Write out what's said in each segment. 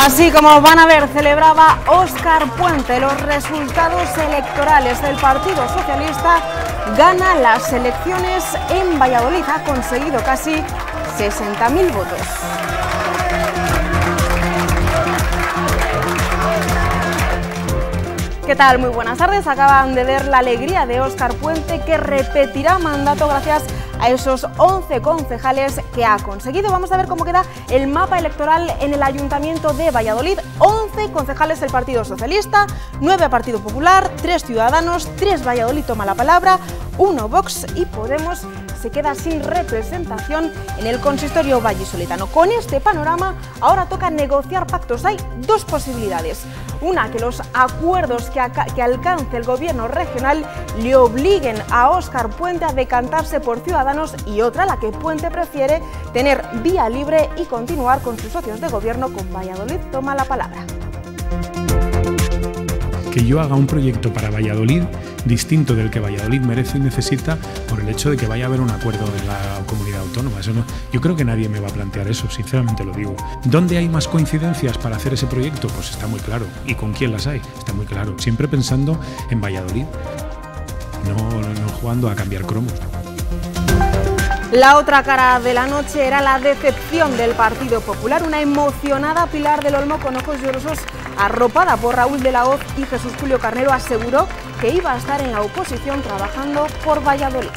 Así como van a ver, celebraba Óscar Puente los resultados electorales del Partido Socialista, gana las elecciones en Valladolid, ha conseguido casi 60.000 votos. ¿Qué tal? Muy buenas tardes. Acaban de ver la alegría de Óscar Puente, que repetirá mandato gracias a esos 11 concejales que ha conseguido. Vamos a ver cómo queda el mapa electoral en el Ayuntamiento de Valladolid. 11 concejales del Partido Socialista, 9 Partido Popular, 3 Ciudadanos, 3 Valladolid Toma la Palabra, 1 Vox y Podemos se queda sin representación en el consistorio vallisoletano. Con este panorama, ahora toca negociar pactos. Hay dos posibilidades. Una, que los acuerdos que alcance el gobierno regional le obliguen a Óscar Puente a decantarse por Ciudadanos, y otra, la que Puente prefiere tener vía libre y continuar con sus socios de gobierno con Valladolid Toma la Palabra. Que yo haga un proyecto para Valladolid distinto del que Valladolid merece y necesita por el hecho de que vaya a haber un acuerdo en la comunidad autónoma. Eso no, yo creo que nadie me va a plantear eso, sinceramente lo digo. ¿Dónde hay más coincidencias para hacer ese proyecto? Pues está muy claro. ¿Y con quién las hay? Está muy claro. Siempre pensando en Valladolid, no jugando a cambiar cromos. La otra cara de la noche era la decepción del Partido Popular. Una emocionada Pilar del Olmo, con ojos llorosos, arropada por Raúl de la Hoz y Jesús Julio Carnero, aseguró que iba a estar en la oposición trabajando por Valladolid.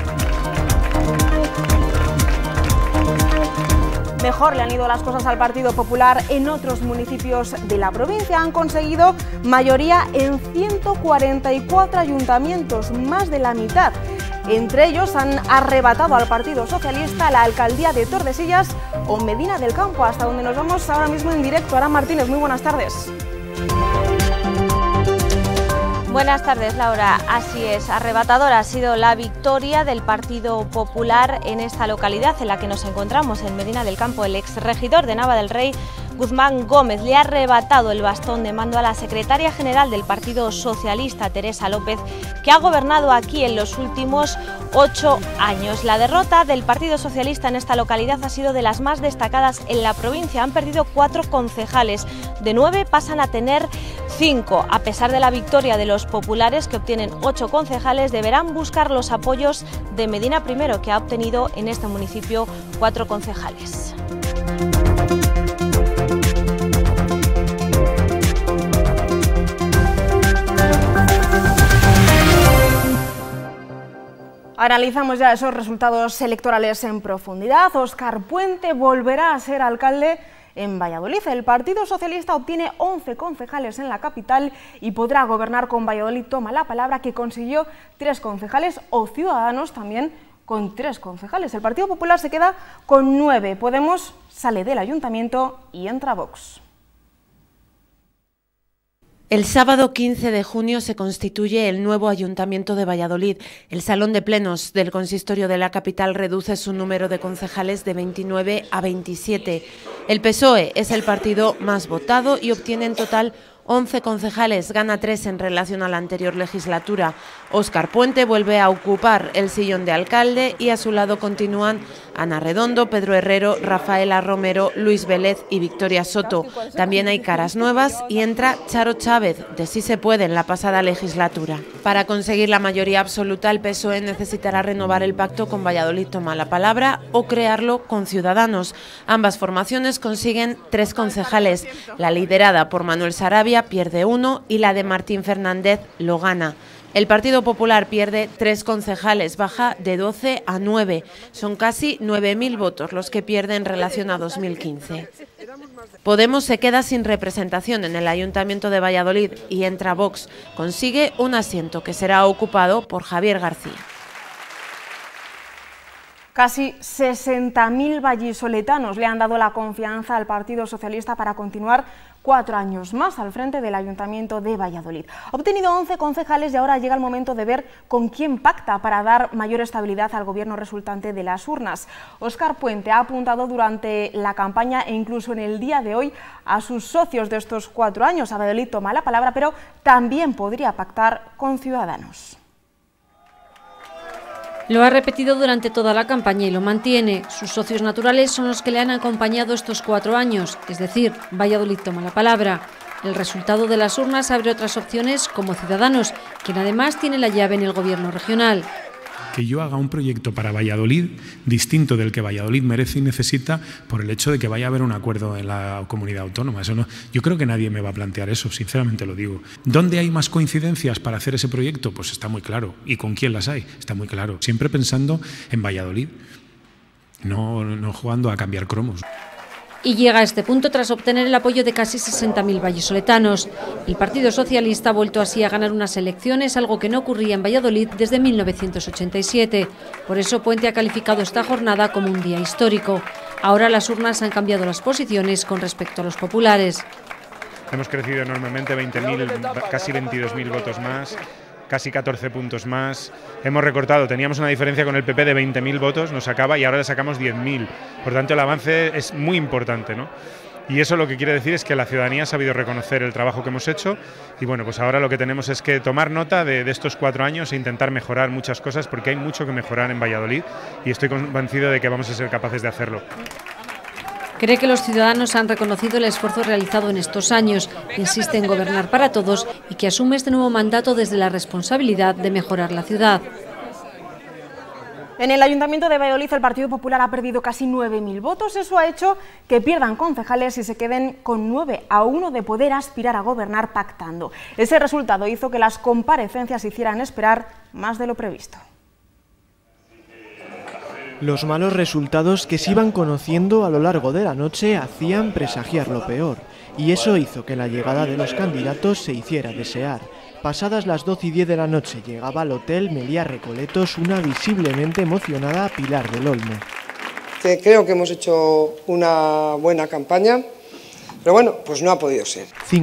Mejor le han ido las cosas al Partido Popular en otros municipios de la provincia. Han conseguido mayoría en 144 ayuntamientos, más de la mitad. Entre ellos han arrebatado al Partido Socialista la alcaldía de Tordesillas o Medina del Campo, hasta donde nos vamos ahora mismo en directo. Ara Martínez, muy buenas tardes. Buenas tardes, Laura. Así es, arrebatadora ha sido la victoria del Partido Popular en esta localidad en la que nos encontramos, en Medina del Campo. El exregidor de Nava del Rey, Guzmán Gómez, le ha arrebatado el bastón de mando a la secretaria general del Partido Socialista, Teresa López, que ha gobernado aquí en los últimos 8 años. La derrota del Partido Socialista en esta localidad ha sido de las más destacadas en la provincia. Han perdido 4 concejales, de 9 pasan a tener 5. A pesar de la victoria de los populares, que obtienen 8 concejales, deberán buscar los apoyos de Medina I, que ha obtenido en este municipio 4 concejales. Analizamos ya esos resultados electorales en profundidad. Óscar Puente volverá a ser alcalde en Valladolid. El Partido Socialista obtiene 11 concejales en la capital y podrá gobernar con Valladolid Toma la Palabra, que consiguió 3 concejales, o Ciudadanos también con 3 concejales. El Partido Popular se queda con 9. Podemos sale del ayuntamiento y entra Vox. El sábado 15 de junio se constituye el nuevo Ayuntamiento de Valladolid. El Salón de Plenos del Consistorio de la capital reduce su número de concejales de 29 a 27. El PSOE es el partido más votado y obtiene en total 11 concejales, gana 3 en relación a la anterior legislatura. Óscar Puente vuelve a ocupar el sillón de alcalde y a su lado continúan Ana Redondo, Pedro Herrero, Rafaela Romero, Luis Vélez y Victoria Soto. También hay caras nuevas y entra Charo Chávez, de Sí se puede, en la pasada legislatura. Para conseguir la mayoría absoluta, el PSOE necesitará renovar el pacto con Valladolid Toma la Palabra o crearlo con Ciudadanos. Ambas formaciones consiguen 3 concejales. La liderada por Manuel Sarabia pierde 1 y la de Martín Fernández lo gana. El Partido Popular pierde 3 concejales, baja de 12 a 9. Son casi 9.000 votos los que pierde en relación a 2015. Podemos se queda sin representación en el Ayuntamiento de Valladolid y entra Vox. Consigue un asiento que será ocupado por Javier García. Casi 60.000 vallisoletanos le han dado la confianza al Partido Socialista para continuar 4 años más al frente del Ayuntamiento de Valladolid. Ha obtenido 11 concejales y ahora llega el momento de ver con quién pacta para dar mayor estabilidad al gobierno resultante de las urnas. Óscar Puente ha apuntado durante la campaña e incluso en el día de hoy a sus socios de estos 4 años. A Valladolid Toma la Palabra, pero también podría pactar con Ciudadanos. Lo ha repetido durante toda la campaña y lo mantiene. Sus socios naturales son los que le han acompañado estos 4 años, es decir, Valladolid toma la palabra. El resultado de las urnas abre otras opciones como Ciudadanos, quien además tiene la llave en el gobierno regional. Que yo haga un proyecto para Valladolid distinto del que Valladolid merece y necesita por el hecho de que vaya a haber un acuerdo en la comunidad autónoma. Eso no, yo creo que nadie me va a plantear eso, sinceramente lo digo. ¿Dónde hay más coincidencias para hacer ese proyecto? Pues está muy claro. ¿Y con quién las hay? Está muy claro. Siempre pensando en Valladolid, no jugando a cambiar cromos. Y llega a este punto tras obtener el apoyo de casi 60.000 vallisoletanos. El Partido Socialista ha vuelto así a ganar unas elecciones, algo que no ocurría en Valladolid desde 1987. Por eso Puente ha calificado esta jornada como un día histórico. Ahora las urnas han cambiado las posiciones con respecto a los populares. Hemos crecido enormemente, 20.000, casi 22.000 votos más. Casi 14 puntos más. Hemos recortado, teníamos una diferencia con el PP de 20.000 votos, nos sacaba y ahora le sacamos 10.000. Por tanto, el avance es muy importante, ¿no? Y eso lo que quiere decir es que la ciudadanía ha sabido reconocer el trabajo que hemos hecho y bueno, pues ahora lo que tenemos es que tomar nota de estos 4 años e intentar mejorar muchas cosas porque hay mucho que mejorar en Valladolid y estoy convencido de que vamos a ser capaces de hacerlo. Cree que los ciudadanos han reconocido el esfuerzo realizado en estos años, insiste en gobernar para todos y que asume este nuevo mandato desde la responsabilidad de mejorar la ciudad. En el Ayuntamiento de Valladolid el Partido Popular ha perdido casi 9.000 votos. Eso ha hecho que pierdan concejales y se queden con 9-1 de poder aspirar a gobernar pactando. Ese resultado hizo que las comparecencias hicieran esperar más de lo previsto. Los malos resultados que se iban conociendo a lo largo de la noche hacían presagiar lo peor, y eso hizo que la llegada de los candidatos se hiciera desear. Pasadas las 12:10 de la noche llegaba al Hotel Meliá Recoletos una visiblemente emocionada Pilar del Olmo. Creo que hemos hecho una buena campaña, pero bueno, pues no ha podido ser.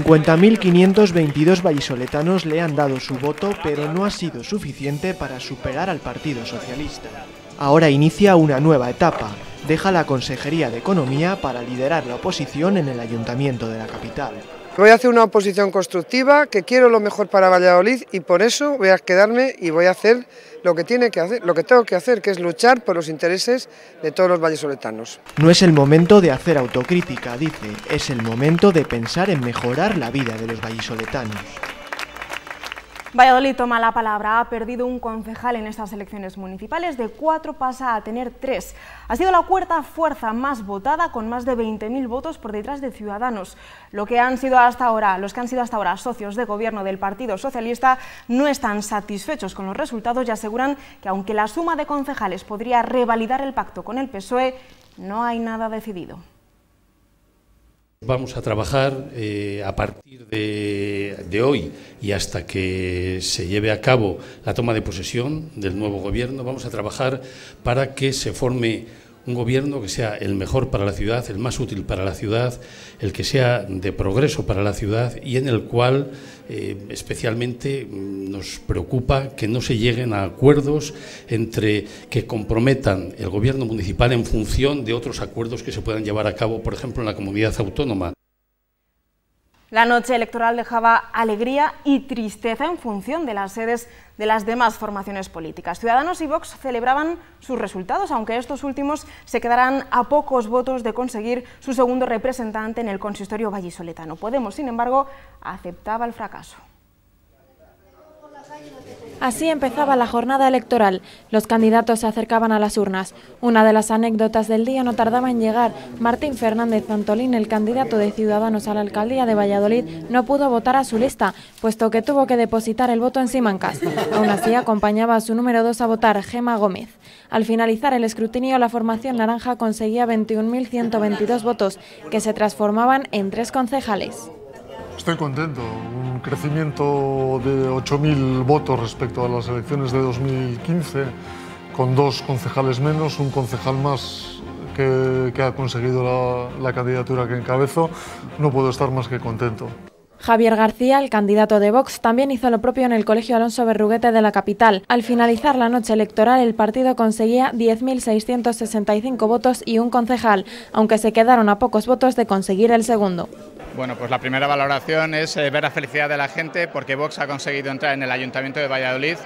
50.522 vallisoletanos le han dado su voto, pero no ha sido suficiente para superar al Partido Socialista. Ahora inicia una nueva etapa. Deja la Consejería de Economía para liderar la oposición en el Ayuntamiento de la capital. Voy a hacer una oposición constructiva, que quiero lo mejor para Valladolid y por eso voy a quedarme y voy a hacer lo que tengo que hacer, que es luchar por los intereses de todos los vallisoletanos. No es el momento de hacer autocrítica, dice, es el momento de pensar en mejorar la vida de los vallisoletanos. Valladolid toma la palabra, ha perdido un concejal en estas elecciones municipales, de 4 pasa a tener 3. Ha sido la cuarta fuerza más votada con más de 20.000 votos por detrás de Ciudadanos. Los que han sido hasta ahora socios de gobierno del Partido Socialista no están satisfechos con los resultados y aseguran que aunque la suma de concejales podría revalidar el pacto con el PSOE, no hay nada decidido. Vamos a trabajar a partir de hoy y hasta que se lleve a cabo la toma de posesión del nuevo gobierno, vamos a trabajar para que se forme un gobierno que sea el mejor para la ciudad, el más útil para la ciudad, el que sea de progreso para la ciudad y en el cual especialmente nos preocupa que no se lleguen a acuerdos que comprometan el gobierno municipal en función de otros acuerdos que se puedan llevar a cabo, por ejemplo, en la comunidad autónoma. La noche electoral dejaba alegría y tristeza en función de las sedes de las demás formaciones políticas. Ciudadanos y Vox celebraban sus resultados, aunque estos últimos se quedarán a pocos votos de conseguir su segundo representante en el consistorio vallisoletano. Podemos, sin embargo, aceptaba el fracaso. Así empezaba la jornada electoral. Los candidatos se acercaban a las urnas. Una de las anécdotas del día no tardaba en llegar. Martín Fernández Antolín, el candidato de Ciudadanos a la alcaldía de Valladolid, no pudo votar a su lista, puesto que tuvo que depositar el voto en Simancas. Aún así, acompañaba a su número 2 a votar, Gema Gómez. Al finalizar el escrutinio, la formación naranja conseguía 21.122 votos, que se transformaban en 3 concejales. Estoy contento, un crecimiento de 8.000 votos respecto a las elecciones de 2015, con 2 concejales menos, un concejal más que ha conseguido la candidatura que encabezo. No puedo estar más que contento. Javier García, el candidato de Vox, también hizo lo propio en el Colegio Alonso Berruguete de la capital. Al finalizar la noche electoral, el partido conseguía 10.665 votos y un concejal, aunque se quedaron a pocos votos de conseguir el segundo. Bueno, pues la primera valoración es ver la felicidad de la gente porque Vox ha conseguido entrar en el Ayuntamiento de Valladolid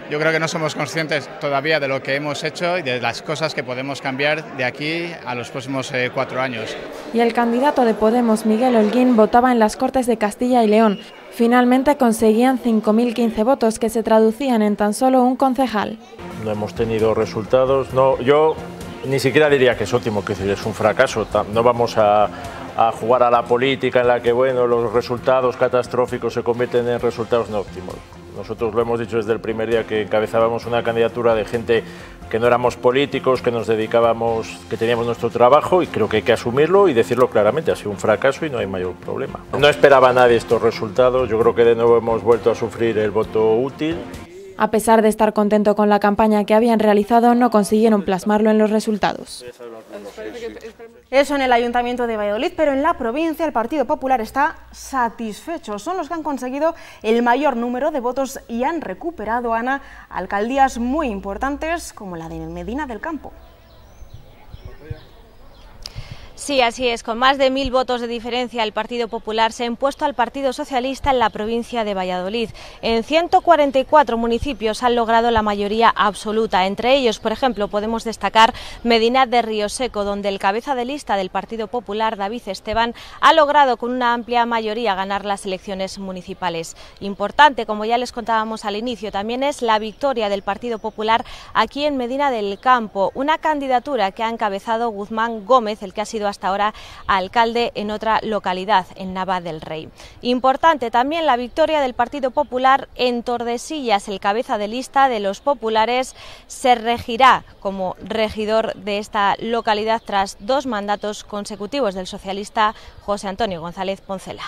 Yo creo que no somos conscientes todavía de lo que hemos hecho y de las cosas que podemos cambiar de aquí a los próximos 4 años. Y el candidato de Podemos, Miguel Holguín, votaba en las Cortes de Castilla y León. Finalmente conseguían 5.015 votos, que se traducían en tan solo un concejal. No hemos tenido resultados. No, yo ni siquiera diría que es óptimo, que es un fracaso. No vamos a jugar a la política en la que los resultados catastróficos se convierten en resultados no óptimos. Nosotros lo hemos dicho desde el primer día que encabezábamos una candidatura de gente que no éramos políticos, que nos dedicábamos, que teníamos nuestro trabajo, y creo que hay que asumirlo y decirlo claramente. Ha sido un fracaso y no hay mayor problema. No esperaba nadie estos resultados. Yo creo que de nuevo hemos vuelto a sufrir el voto útil. A pesar de estar contento con la campaña que habían realizado, no consiguieron plasmarlo en los resultados. Eso en el Ayuntamiento de Valladolid, pero en la provincia el Partido Popular está satisfecho. Son los que han conseguido el mayor número de votos y han recuperado, Ana, alcaldías muy importantes como la de Medina del Campo. Sí, así es. Con más de 1000 votos de diferencia, el Partido Popular se ha impuesto al Partido Socialista en la provincia de Valladolid. En 144 municipios han logrado la mayoría absoluta. Entre ellos, por ejemplo, podemos destacar Medina de Rioseco, donde el cabeza de lista del Partido Popular, David Esteban, ha logrado con una amplia mayoría ganar las elecciones municipales. Importante, como ya les contábamos al inicio, también es la victoria del Partido Popular aquí en Medina del Campo, una candidatura que ha encabezado Guzmán Gómez, el que ha sido hasta ahora alcalde en otra localidad, en Nava del Rey. Importante también la victoria del Partido Popular en Tordesillas. El cabeza de lista de los populares se regirá como regidor de esta localidad tras 2 mandatos consecutivos del socialista José Antonio González Poncela.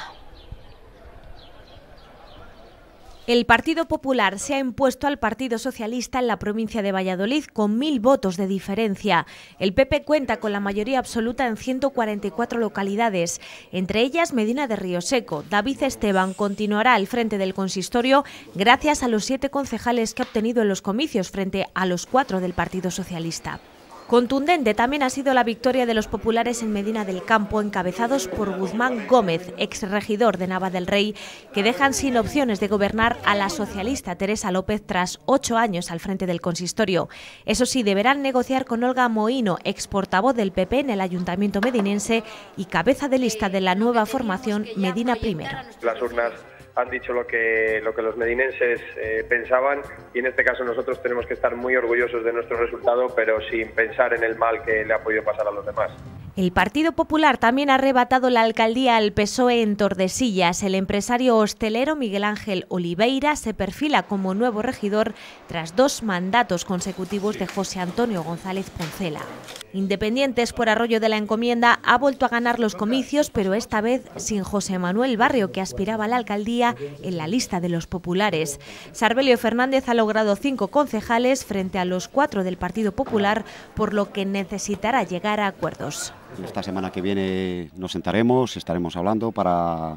El Partido Popular se ha impuesto al Partido Socialista en la provincia de Valladolid con 1000 votos de diferencia. El PP cuenta con la mayoría absoluta en 144 localidades, entre ellas Medina de Rioseco. David Esteban continuará al frente del consistorio gracias a los 7 concejales que ha obtenido en los comicios frente a los 4 del Partido Socialista. Contundente también ha sido la victoria de los populares en Medina del Campo, encabezados por Guzmán Gómez, exregidor de Nava del Rey, que dejan sin opciones de gobernar a la socialista Teresa López tras 8 años al frente del consistorio. Eso sí, deberán negociar con Olga Mohino, ex portavoz del PP en el Ayuntamiento medinense y cabeza de lista de la nueva formación Medina Primero. Las urnas han dicho lo que los medinenses pensaban, y en este caso nosotros tenemos que estar muy orgullosos de nuestro resultado, pero sin pensar en el mal que le ha podido pasar a los demás. El Partido Popular también ha arrebatado la alcaldía al PSOE en Tordesillas. El empresario hostelero Miguel Ángel Oliveira se perfila como nuevo regidor tras 2 mandatos consecutivos de José Antonio González Poncela. Independientes por Arroyo de la Encomienda ha vuelto a ganar los comicios, pero esta vez sin José Manuel Barrio, que aspiraba a la alcaldía en la lista de los populares. Sarbelio Fernández ha logrado 5 concejales frente a los 4 del Partido Popular, por lo que necesitará llegar a acuerdos. Esta semana que viene nos sentaremos, estaremos hablando para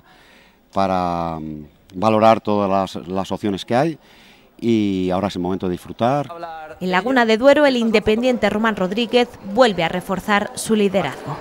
valorar todas las opciones que hay, y ahora es el momento de disfrutar. En Laguna de Duero, el independiente Román Rodríguez vuelve a reforzar su liderazgo.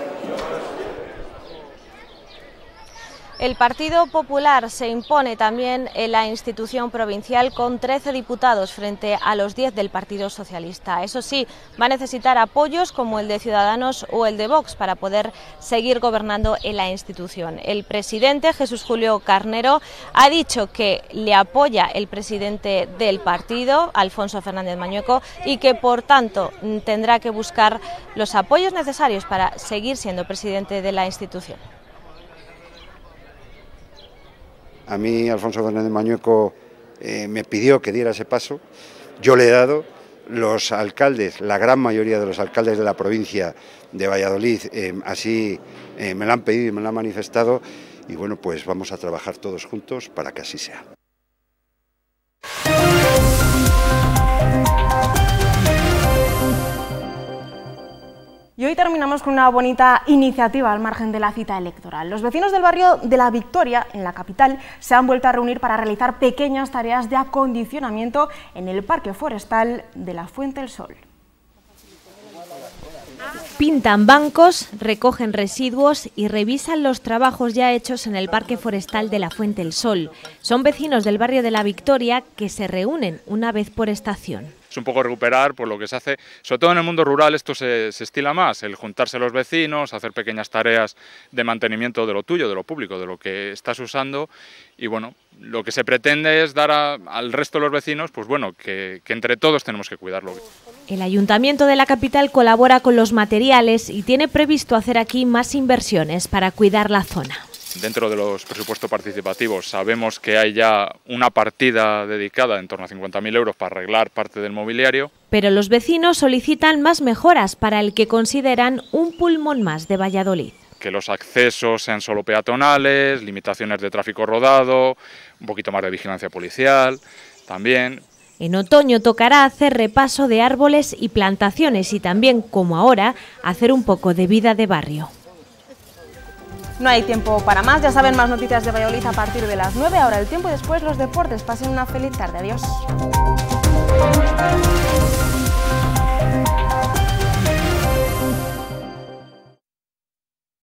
El Partido Popular se impone también en la institución provincial con 13 diputados frente a los 10 del Partido Socialista. Eso sí, va a necesitar apoyos como el de Ciudadanos o el de Vox para poder seguir gobernando en la institución. El presidente, Jesús Julio Carnero, ha dicho que le apoya el presidente del partido, Alfonso Fernández Mañueco, y que por tanto tendrá que buscar los apoyos necesarios para seguir siendo presidente de la institución. A mí Alfonso Fernández Mañueco me pidió que diera ese paso, yo le he dado. Los alcaldes, la gran mayoría de los alcaldes de la provincia de Valladolid así me lo han pedido y me lo han manifestado, y bueno, pues vamos a trabajar todos juntos para que así sea. Y hoy terminamos con una bonita iniciativa al margen de la cita electoral. Los vecinos del barrio de La Victoria, en la capital, se han vuelto a reunir para realizar pequeñas tareas de acondicionamiento en el Parque Forestal de la Fuente del Sol. Pintan bancos, recogen residuos y revisan los trabajos ya hechos en el Parque Forestal de la Fuente del Sol. Son vecinos del barrio de La Victoria que se reúnen una vez por estación. Es un poco recuperar por lo que se hace, sobre todo en el mundo rural esto se estila más, el juntarse los vecinos, hacer pequeñas tareas de mantenimiento de lo tuyo, de lo público, de lo que estás usando, y bueno, lo que se pretende es dar al resto de los vecinos, pues bueno, que entre todos tenemos que cuidarlo. El Ayuntamiento de la capital colabora con los materiales y tiene previsto hacer aquí más inversiones para cuidar la zona. Dentro de los presupuestos participativos sabemos que hay ya una partida dedicada en torno a 50.000 euros para arreglar parte del mobiliario. Pero los vecinos solicitan más mejoras para el que consideran un pulmón más de Valladolid. Que los accesos sean solo peatonales, limitaciones de tráfico rodado, un poquito más de vigilancia policial también. En otoño tocará hacer repaso de árboles y plantaciones y también, como ahora, hacer un poco de vida de barrio. No hay tiempo para más, ya saben, más noticias de Valladolid a partir de las 9, ahora el tiempo y después los deportes. Pasen una feliz tarde, adiós.